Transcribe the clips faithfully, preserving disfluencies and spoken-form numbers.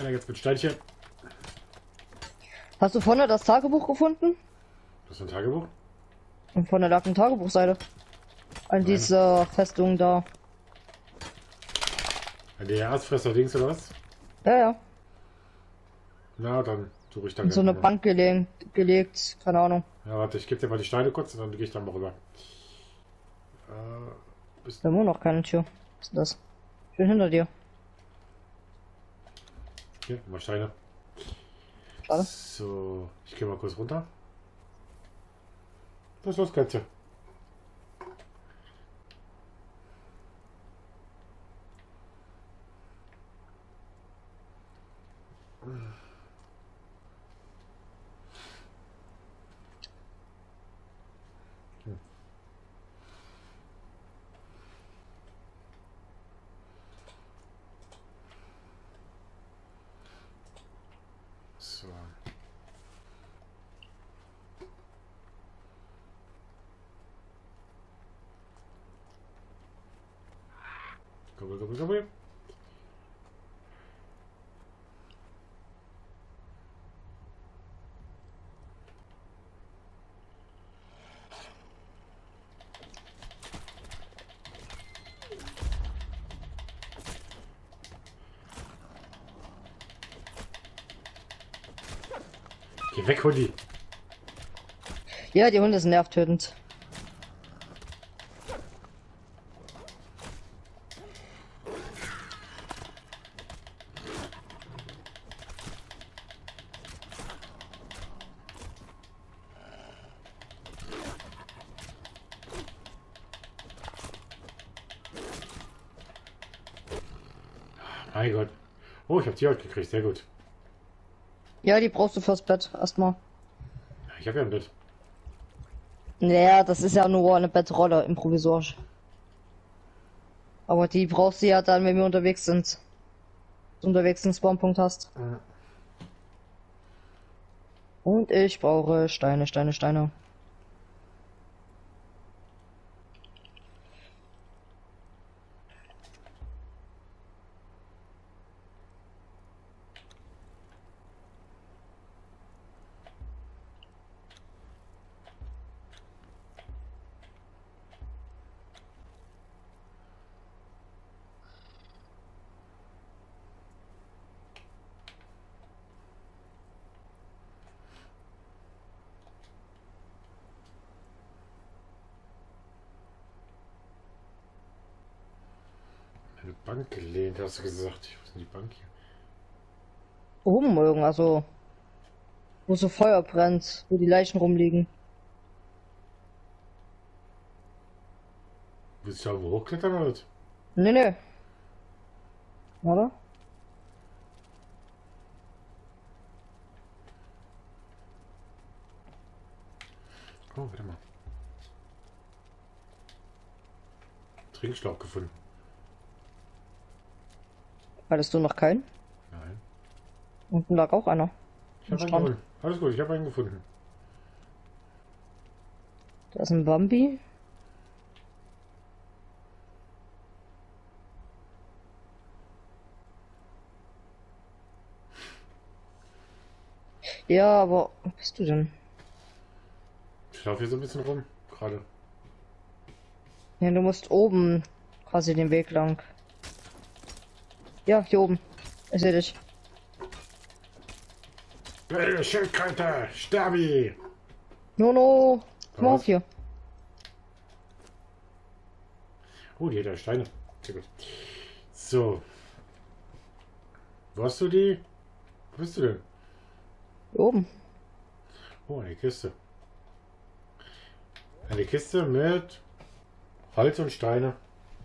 Weiter jetzt mit Steinchen. Hast du vorne das Tagebuch gefunden? Das ist ein Tagebuch? Und vorne lag eine Tagebuchseite. An Nein. dieser Festung da. Ein D R S-Fresser links oder was? Ja, ja. Na, dann suche ich da In so eine mal. Bank gelegt, gelegt, keine Ahnung. Ja, warte, ich gebe dir mal die Steine kurz und dann gehe ich dann mal rüber. Äh, bist Da haben wir noch keine Tür. Was ist denn das? Schön hinter dir. hier, mal Steine. Schade. So, ich gehe mal kurz runter. Was ist los, Katze? So. Gobbel, gobbel, gobbel. Geh weg, Hundi. Ja, die Hunde sind nervtötend. Mein Gott. Oh, ich habe die heute gekriegt. Sehr gut. Ja, die brauchst du fürs Bett erstmal. Ich habe ja ein Bett. Naja, das ist ja nur eine Bettrolle, improvisorisch. Aber die brauchst du ja dann, wenn wir unterwegs sind. Unterwegs einen Spawnpunkt hast. Mhm. Und ich brauche Steine, Steine, Steine. Eine Bank gelehnt, hast du gesagt. Ich weiß nicht, die Bank hier. Oben irgend, also wo so Feuer brennt, wo die Leichen rumliegen. Willst du da wo hochklettern oder was? Nee, nee. Oder? Oh, warte mal. Trinkschlauch gefunden. Hattest du noch keinen? Nein. Unten lag auch einer. Ich Am habe einen Strand. gefunden. Alles gut, ich habe einen gefunden. Da ist ein Bambi. Ja, aber wo bist du denn? Ich laufe hier so ein bisschen rum, gerade. Ja, du musst oben quasi den Weg lang. Ja, hier oben. Ich sehe dich. Hey, Schildkröte, Sterbi! No, no. Komm Was? auf hier. Oh, die hat ja Steine. Sehr gut. So. Wo hast du die? Wo bist du denn? Hier oben. Oh, eine Kiste. Eine Kiste mit Holz und Steine.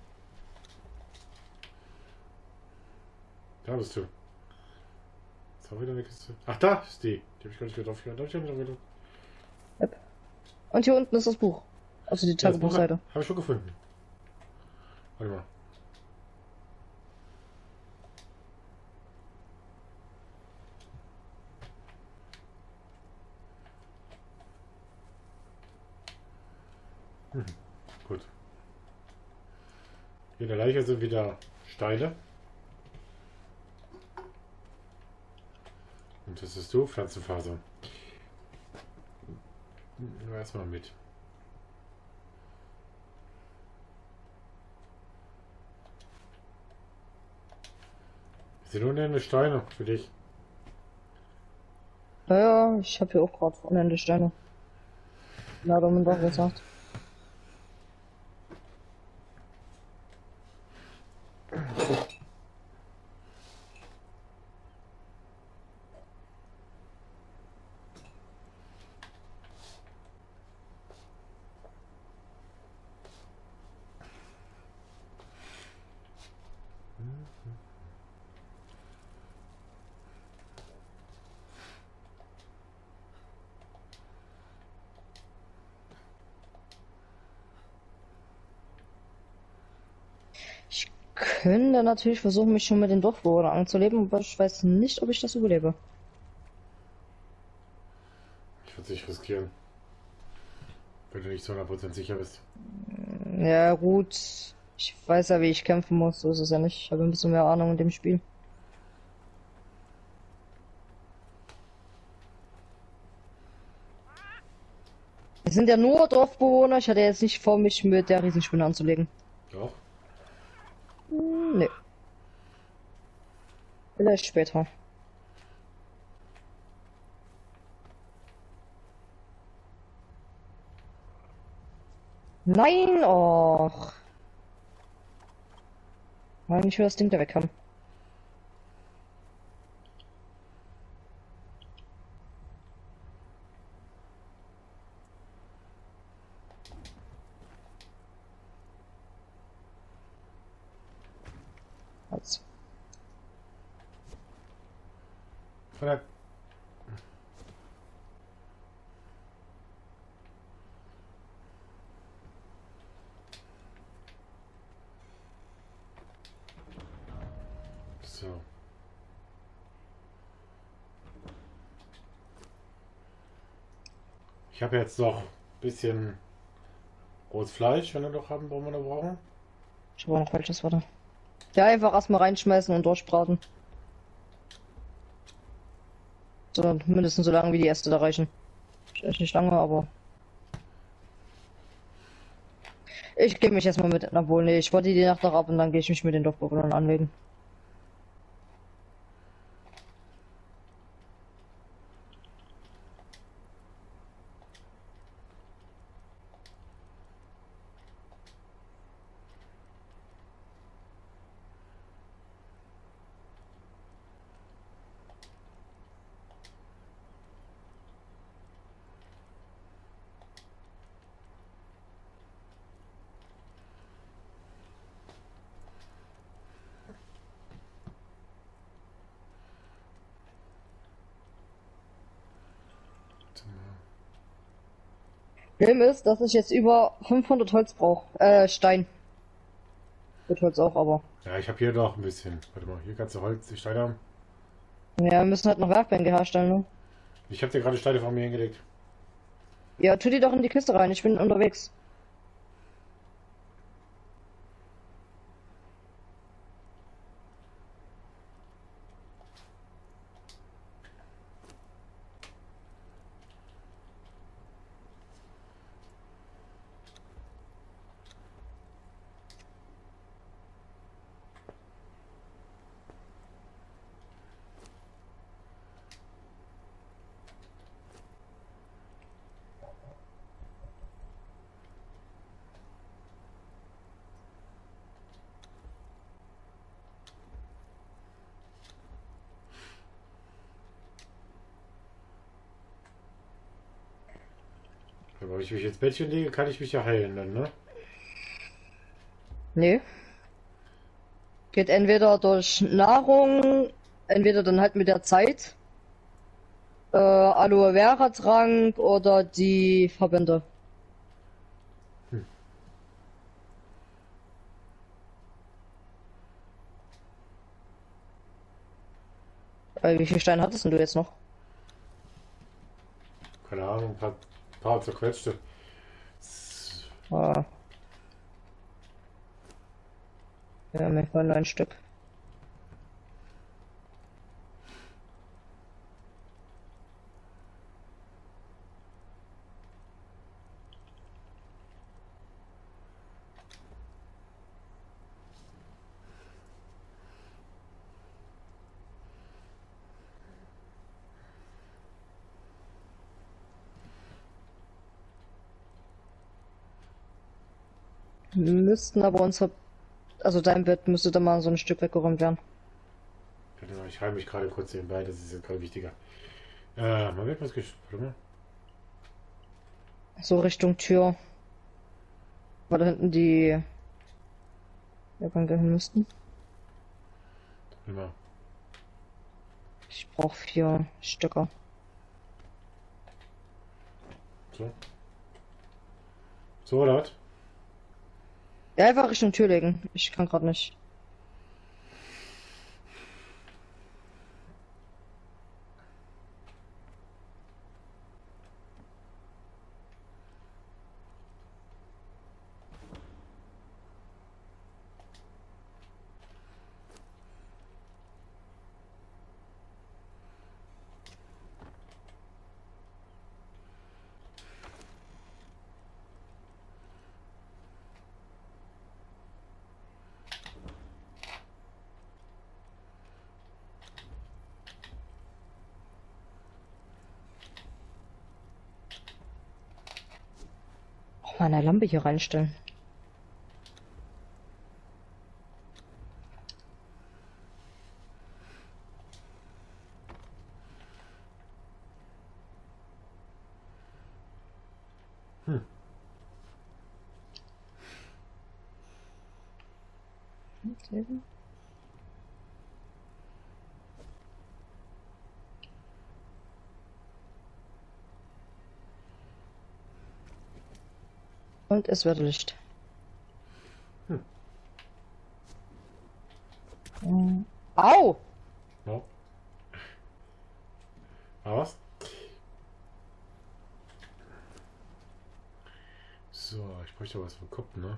Da bist du. Ist auch wieder eine Kiste. Ach, da ist die. Die habe ich gar nicht drauf gehabt. Da hab ich nicht drauf gehabt. Und hier unten ist das Buch. Also die Ja, das Buch Tagebuchseite. habe ich schon gefunden. Warte mal. Hm, gut. Hier in der Leiche sind wieder Steine. das ist du, Pflanzenfaser. Nur erstmal mit. Sind unendliche Steine für dich. Naja, ich habe hier auch gerade unendlich Steine. Na, da haben wir doch gesagt. Ich könnte natürlich versuchen, mich schon mit den Dorfbewohnern anzuleben, aber ich weiß nicht, ob ich das überlebe. Ich würde es nicht riskieren. Wenn du nicht zu hundert Prozent sicher bist. Ja, gut. Ich weiß ja, wie ich kämpfen muss, so ist es ja nicht. Ich habe ein bisschen mehr Ahnung in dem Spiel. Es sind ja nur Dorfbewohner, ich hatte jetzt nicht vor, mich mit der Riesenspinne anzulegen. Doch. Hm, nee. Vielleicht später. Nein, och. Nein, ich will das Ding da weg haben. Also. Oder? So. Ich habe jetzt noch ein bisschen rohes Fleisch, wenn wir noch haben, wollen wir noch brauchen. Ich habe auch noch falsches Warte. Ja, einfach erstmal reinschmeißen und durchbraten. So, mindestens so lange wie die Äste da reichen. Echt nicht lange, aber. Ich gehe mich erstmal mit. Obwohl, nee, ich warte die Nacht noch ab und dann gehe ich mich mit den Dorfbewohnern anlegen. Problem ist, dass ich jetzt über fünfhundert Holz brauche. Äh, Stein. Wird Holz auch, aber. Ja, ich habe hier noch ein bisschen. Warte mal, hier kannst du Holz, die Steine haben. Ja, wir müssen halt noch Werkbänke herstellen, ne? Ich habe dir gerade Steine von mir hingelegt. Ja, tu die doch in die Kiste rein, ich bin unterwegs. Aber wenn ich mich ins Bettchen lege, kann ich mich ja heilen dann, ne? Nee. Geht entweder durch Nahrung, entweder dann halt mit der Zeit, äh, Aloe Vera Trank oder die Verbände. Hm. Äh, wie viele Steine hattest denn du jetzt noch? Keine Ahnung, ein paar, paar zerquetschte. Ah. Ja, mir fallen nur ein Stück. müssten aber unsere, also dein Bett müsste da mal so ein Stück weggeräumt werden. Warte mal, ich halte mich gerade kurz nebenbei, das ist jetzt gerade wichtiger. Äh, mal weg, was gesch... Warte mal. So Richtung Tür. Weil da hinten die Jahrgänge hin müssten. Warte mal. Ich brauche vier Stücke. So. So, oder was? Ja, einfach Richtung Tür legen. Ich kann gerade nicht. Auch mal eine Lampe hier reinstellen. Hm. Okay. Und es wird Licht. Hm. Hm. Au! Ja. Was? So, ich bräuchte was vom Kopf, ne?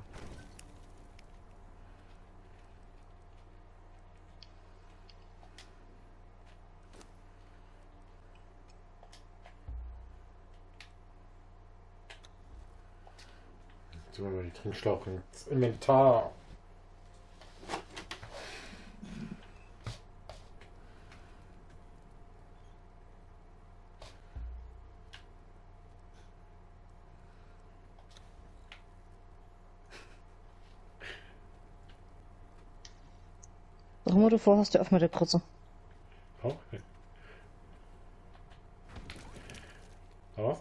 Jetzt tun wir mal die Trinkschlauch ins Inventar. Sag mal, du vorhast, dir auf mit der Krütze. Oh. Was?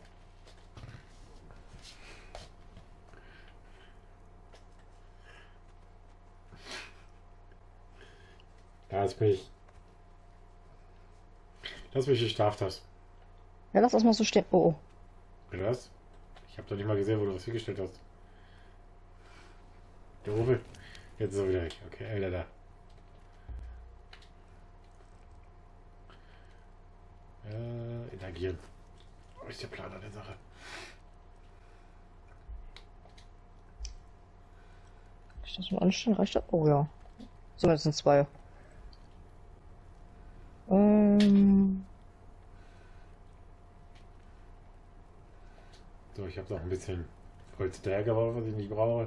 Lass mich. Lass mich, ich darf das. Ja, lass das mal so stehen. Oh, oh. Will das? Ich habe doch nicht mal gesehen, wo du was hingestellt hast. Der Rufe. Jetzt ist er wieder weg. Okay, Alter da. Äh, interagieren. Was ist der Plan an der Sache? Kann ich das mal anstellen? Reicht das? Oh ja. So, jetzt sind zwei. Ähm. So, ich habe noch ein bisschen Holz hinterhergeworfen, was ich nicht brauche.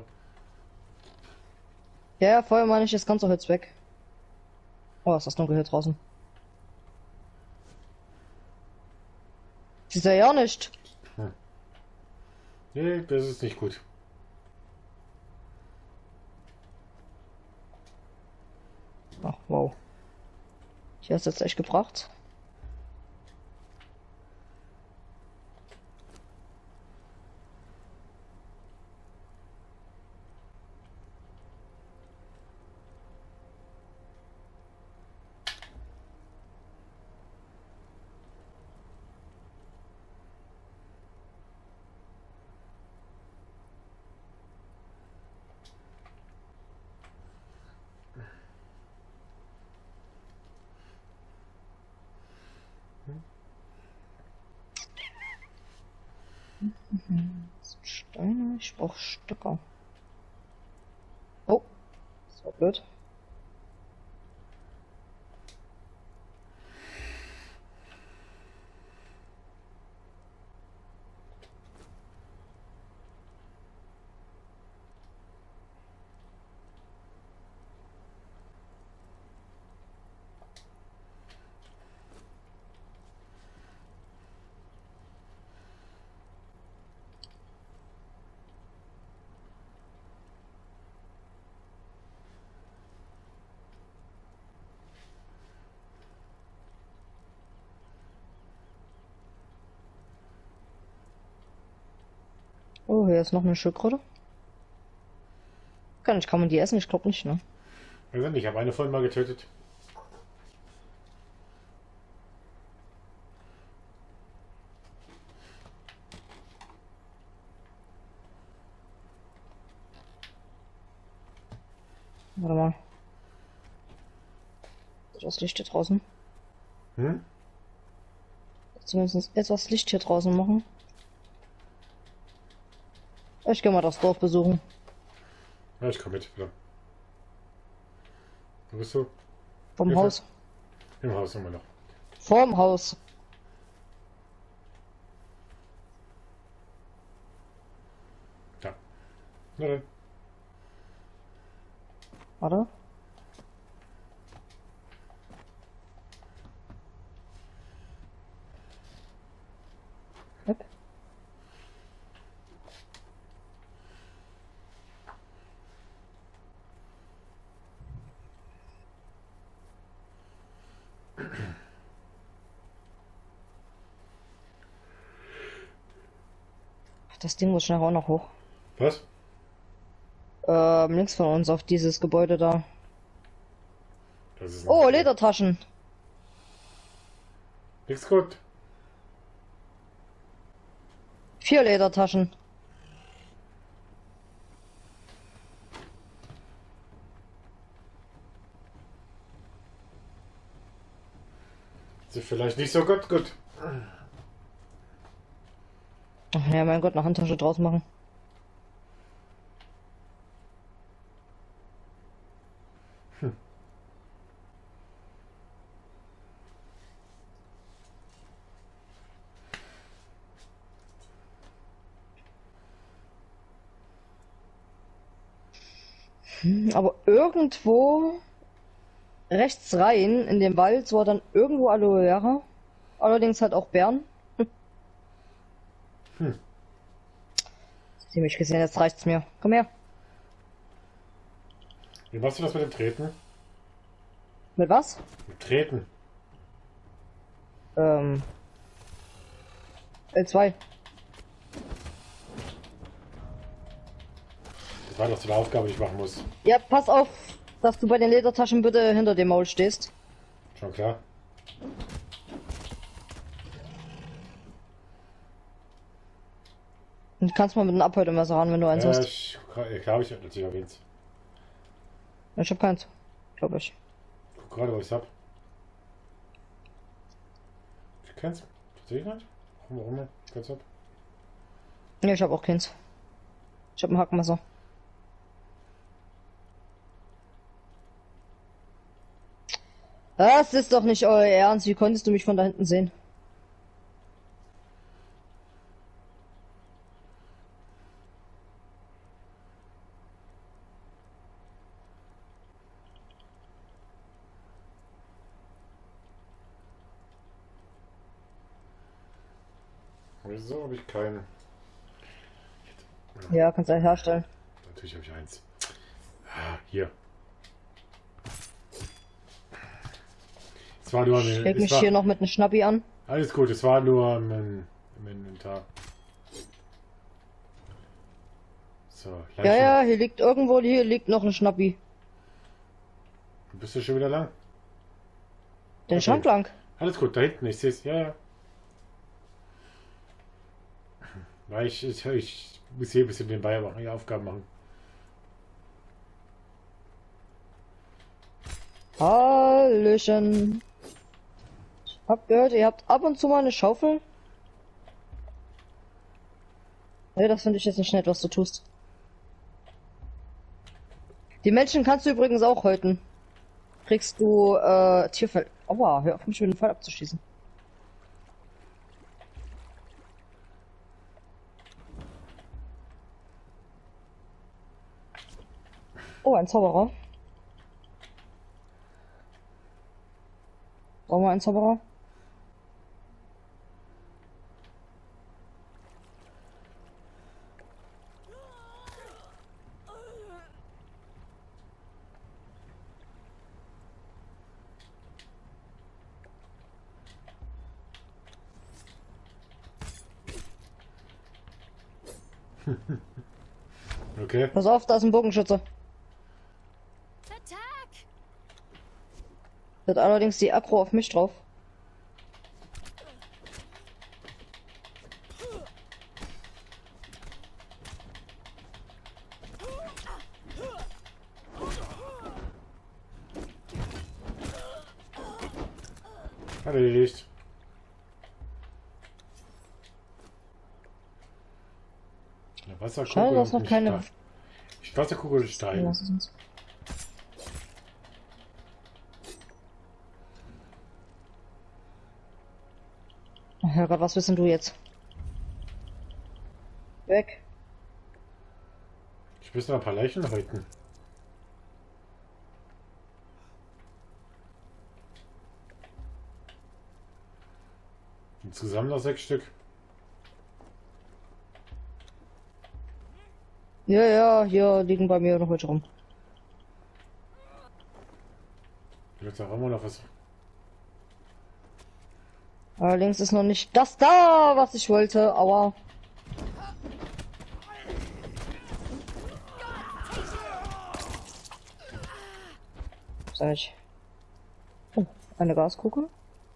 Ja, ja, vorher meine ich das ganze Holz weg. Oh, ist das dunkel hier draußen. Sieht er ja nicht. Hm. Nee, das ist nicht gut. Ach, wow. Hier hast du jetzt echt gebracht. Steine, ich brauche Stöcker. Oh, das war blöd. Oh, hier ist noch eine Schildkröte. Kann ich, kann man die essen? Ich glaube nicht, ne? Also nicht, ich habe eine vorhin mal getötet. Warte mal. Etwas Licht hier draußen. Hm? Zumindest etwas Licht hier draußen machen. Ich gehe mal das Dorf besuchen. Ja, ich komme mit, bitte. Wo bist du? Vom Hilfe. Haus. Im Haus immer noch. Vorm Haus. Ja. Na dann. Warte. Yep. Das Ding muss schnell auch noch hoch. Was? Ähm, links von uns auf dieses Gebäude da. Das ist Oh, Ledertaschen. Nichts gut. Vier Ledertaschen. Ist vielleicht nicht so gut, gut. Ach ja, mein Gott, eine Handtasche draus machen. Hm. Hm, aber irgendwo rechts rein in den Wald war dann irgendwo Aloe Vera. Allerdings halt auch Bären. Hm. Sie mich gesehen, jetzt reicht's mir. Komm her. Wie machst du das mit dem Treten? Mit was? Mit Treten. Ähm. L zwei. Das war doch so eine Aufgabe, die ich machen muss. Ja, pass auf, dass du bei den Ledertaschen bitte hinter dem Maul stehst. Schon klar. Und du kannst mal mit einem Abhörmesser ran, wenn du eins Ja, hast. ich glaube, ich habe natürlich erwähnt. Ich hab keins. Glaube ich. Guck gerade, was ich hab. Ich kenn's. Tatsächlich nicht? Warum, warum? Ich kenn's hab. Ne, ich hab auch keins. Ich hab ein Hackmesser. Das ist doch nicht euer Ernst. Wie konntest du mich von da hinten sehen? Wieso habe ich keinen? Ja, kannst du ja herstellen. Natürlich habe ich eins. Ah, hier. Es war nur Ich eine, leg es mich war, hier noch mit einem Schnappi an. alles gut, es war nur im, im Inventar. So, Ja, Leichen. ja, hier liegt irgendwo, hier liegt noch ein Schnappi. Bist du schon wieder lang? Den Okay. Schrank lang. Alles gut, da hinten, ich sehe es. Ja, ja. Weil ich, ich, ich muss hier ein bisschen nebenbei machen, hier Aufgaben machen. Hallöchen. Hab gehört, ihr habt ab und zu mal eine Schaufel. Nee, das finde ich jetzt nicht nett, was du tust. Die Menschen kannst du übrigens auch häuten. Kriegst du äh, Tierfell. Aua, hör auf mich mit dem Fall abzuschießen. Oh, ein Zauberer. Brauchen wir einen Zauberer? Okay. Pass auf, da ist ein Bogenschütze. Attack! Wird allerdings die Aggro auf mich drauf. Erledigt. Eine Wasserkugel Schade, dass und noch ein keine- Stein. Wasserkugel und Stein. Lass es uns. Oh Herrgott, was willst denn du jetzt? Weg. Ich muss noch ein paar Leichen häuten. Insgesamt noch sechs Stück. Ja, ja, hier liegen bei mir noch welche rum. Jetzt haben wir noch was. Allerdings ist noch nicht das da, was ich wollte, aber... Sag ich. Oh, eine Gaskugel.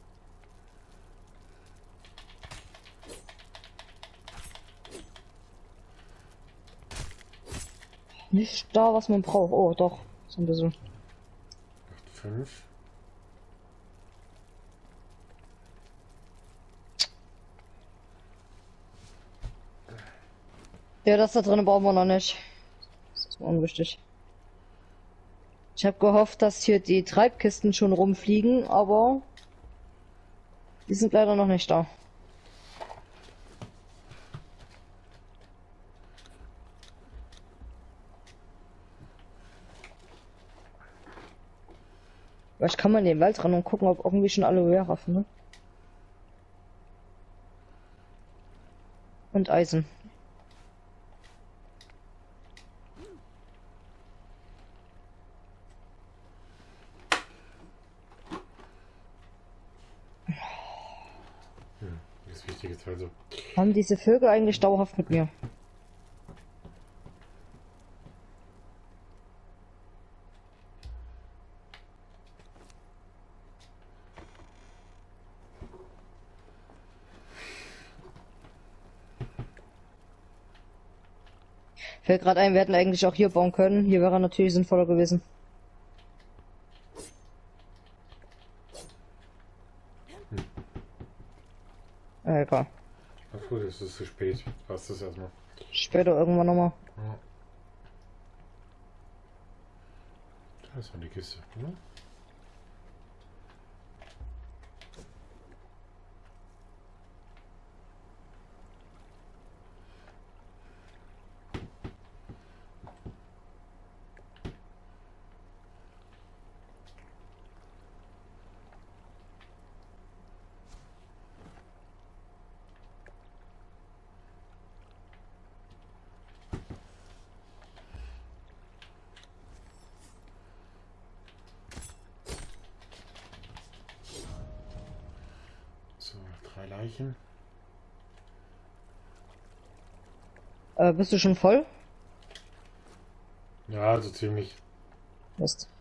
Nicht da, was man braucht. Oh, doch. So ein bisschen. Fünf. Ja, das da drin brauchen wir noch nicht. Das ist mir unwichtig. Ich habe gehofft, dass hier die Treibkisten schon rumfliegen, aber die sind leider noch nicht da. Vielleicht kann man in den Wald ran und gucken, ob irgendwie schon Aloe Vera finden. Und Eisen. Hm, das Wichtige ist also. Haben diese Vögel eigentlich dauerhaft mit mir? Fällt gerade ein, wir hätten eigentlich auch hier bauen können. Hier wäre natürlich sinnvoller gewesen. Äh, egal. Ach gut, es ist zu spät. Passt das erstmal. Später irgendwann nochmal. Ja. Das war die Kiste, oder? So, drei Leichen. Äh, bist du schon voll? Ja, so ziemlich. Mist.